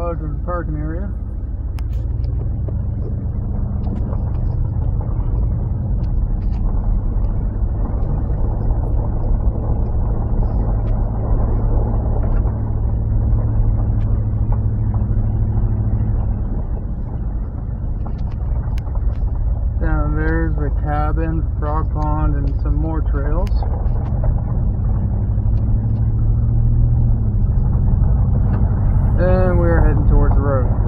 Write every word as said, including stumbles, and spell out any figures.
garage or the parking area. Down there's the cabin, frog pond, and some more trails. And we're heading towards the road.